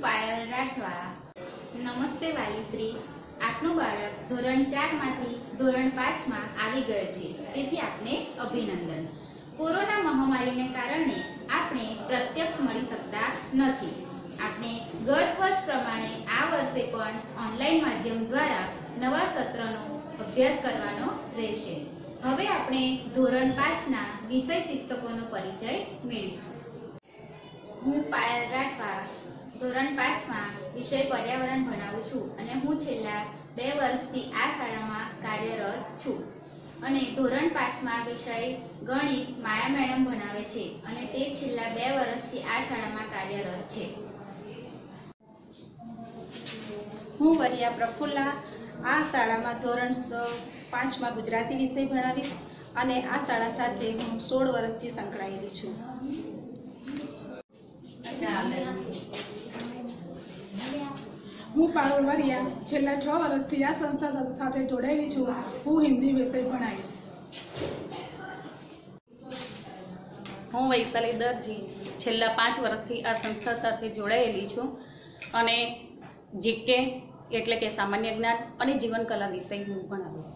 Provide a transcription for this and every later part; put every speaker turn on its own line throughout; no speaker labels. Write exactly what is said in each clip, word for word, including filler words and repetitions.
પાયલ રાઠવા। નમસ્તે વાલીશ્રી, આપનું બાળક ધોરણ ચાર માંથી ધોરણ પાંચ માં આવી ગયું છે, તેથી આપને અભિનંદન। કોરોના મહામારીને કારણે આપણે પ્રત્યક્ષ મળી શકતા નથી। આપણે ગત વર્ષ પ્રમાણે આ વર્ષે પણ ઓનલાઈન માધ્યમ દ્વારા નવા સત્રનો અભ્યાસ કરવાનો રહેશે। હવે આપણે ધોરણ પાંચ ના વિષય શિક્ષકોનો પરિચય મેળવીશું। હું પાયલ રાઠવા ધોરણ પાંચ માં વિષય પર્યાવરણ ભણાવું છું અને હું છેલ્લા બે વર્ષથી આ શાળામાં કાર્યરત છું અને ધોરણ પાંચ માં વિષય ગણિત માયા મેડમ ભણાવે છે અને તે છેલ્લા બે વર્ષથી આ શાળામાં કાર્યરત છે।
હું વરિયા પ્રફુલ્લા આ શાળામાં ધોરણ પાંચ માં ગુજરાતી વિષય ભણાવીશ અને આ શાળા સાથે હું સોળ વર્ષથી સંકળાયેલી છું।
હું પારુલ વરિયા છેલ્લા છ વર્ષથી આ સંસ્થા સાથે જોડાયેલી છું। હું હિન્દી વિષય ભણાવીશ।
હું વૈશાલી દરજી છેલ્લા પાંચ વર્ષથી આ સંસ્થા સાથે જોડાયેલી છું અને જીકે એટલે કે સામાન્ય જ્ઞાન અને જીવન કલા વિષય હું ભણાવીશ।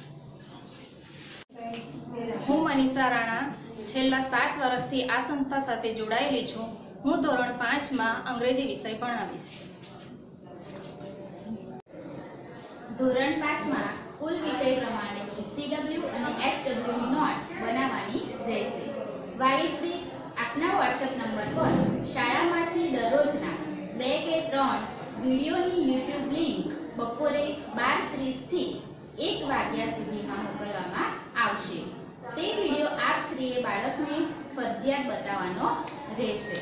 હું મનીષા રાણા છેલ્લા સાત વર્ષથી આ સંસ્થા સાથે જોડાયેલી છું। હું ધોરણ પાંચ માં અંગ્રેજી વિષય ભણાવીશ। ધોરણ પાંચ માં કુલ વિષય પ્રમાણે સીડબ્લ્યુ અને એસડબ્લ્યુ ની નોટ બનાવવાની રહેશે। વાલીશ્રી, આપના વોટ્સએપ નંબર પર શાળામાંથી દરરોજના બે કે ત્રણ વિડીયોની યુટ્યુબ લિંક બપોરે બાર ત્રીસ થી એક વાગ્યા સુધીમાં મોકલવામાં આવશે। તે વિડીયો આપ શ્રીએ બાળકને ફરજિયાત બતાવવાનો રહેશે।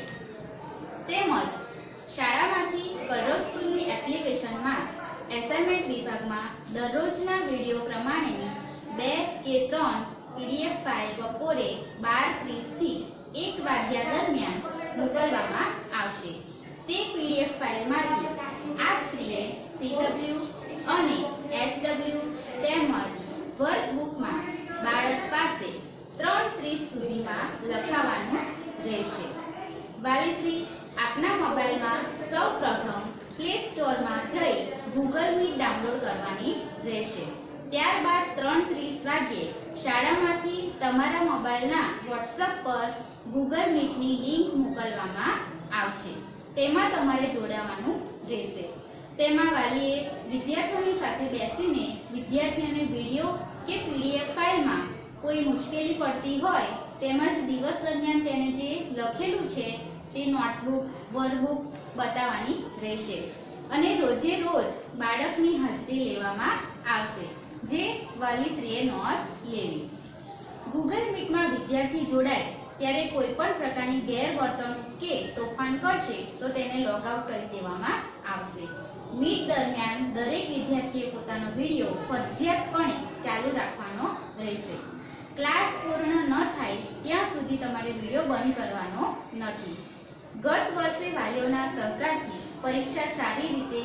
તેમજ શાળામાંથી કલરવ સ્કૂલની એપ્લિકેશનમાં એસાઇનમેન્ટ વિભાગમાં દરરોજના વિડીયો પ્રમાણેની બે કે ત્રણ પીડીએફ ફાઇલ બપોરે બાર ત્રીસ થી એક વાગ્યા દરમિયાન મોકલવામાં આવશે। તે પીડીએફ ફાઇલમાંથી આપ શ્રીએ સીડબ્લ્યુ અને એસડબ્લ્યુ તેમજ વર્કબુકમાં બાળક પાસે ત્રણ ત્રીસ સુધીમાં લખાવવાનું રહેશે। વાલીશ્રી, આપના મોબાઈલમાં સૌ પ્રથમ પ્લે સ્ટોરમાં જઈ ગૂગલ મીટ ડાઉનલોડ કરવાની રહેશે। ત્યારબાદ ત્રણ ત્રીસ વાગ્યે શાળામાંથી તમારા મોબાઈલના વોટ્સએપ પર ગૂગલ મીટની લિંક મોકલવામાં આવશે। તેમાં તમારે જોડાવાનું રહેશે। તેમાં વાલીએ વિદ્યાર્થીઓની સાથે બેસીને વિદ્યાર્થીઓને વિડીયો કે પીડીએફ ફાઇલમાં કોઈ મુશ્કેલી પડતી હોય તેમજ દિવસ દરમિયાન તેને જે લખેલું છે તે નોટબુક વર્કબુક બતાવવાની રહેશે અને રોજે રોજ બાળકની હાજરી લેવામાં આવશે, જે વાલીશ્રીએ નોંધ લેવી। ગૂગલ મીટમાં વિદ્યાર્થી જોડાય ત્યારે કોઈ પણ પ્રકારની ગેરવર્તણૂક કે તોફાન કરશે તો તેને લોગ આઉટ કરી દેવામાં આવશે। મીટ દરમિયાન દરેક વિદ્યાર્થીએ પોતાનો વિડીયો ફરજિયાતપણે ચાલુ રાખવાનો રહેશે। ક્લાસ પૂર્ણ ન થાય ત્યાં સુધી તમારે વિડીયો બંધ કરવાનો નથી। ગત વર્ષે વાલીઓના સહકારથી પરીક્ષા સારી રીતે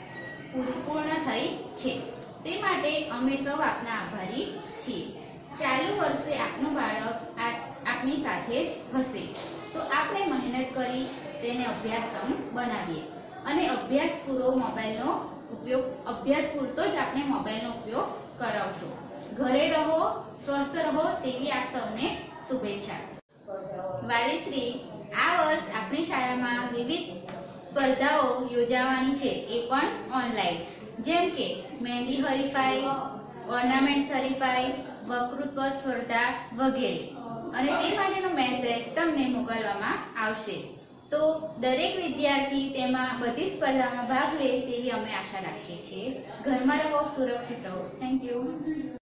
પૂર્ણ થઈ છે, તે માટે અમે સૌ આપના આભારી છીએ। ચાલુ વર્ષે આપનું બાળક આપની સાથે જ હશે, તો આપણે મહેનત કરી તેને અભ્યાસક્રમ બનાવીએ અને અભ્યાસ પૂરો મોબાઈલનો ઉપયોગ અભ્યાસ પૂરતો જ આપણે મોબાઈલનો ઉપયોગ કરાવશો। ઘરે રહો, સ્વસ્થ રહો તેવી આપ સૌને શુભેચ્છા। વાલીશ્રી, આ વર્ષ આપણી શાળામાં વિવિધ સ્પર્ધાઓ યોજાવાની છે, એ પણ ઓનલાઈન, જેમ કે મહેંદી હરીફાઈ, ઓર્નામેન્ટ હરીફાઈ, વક્તૃત્વ સ્પર્ધા વગેરે, અને તે માટેનો મેસેજ તમને મોકલવામાં આવશે। તો દરેક વિદ્યાર્થી તેમાં બધી સ્પર્ધામાં ભાગ લે તેવી અમે આશા રાખીએ છીએ। ઘરમાં રહો, સુરક્ષિત રહો। Thank you.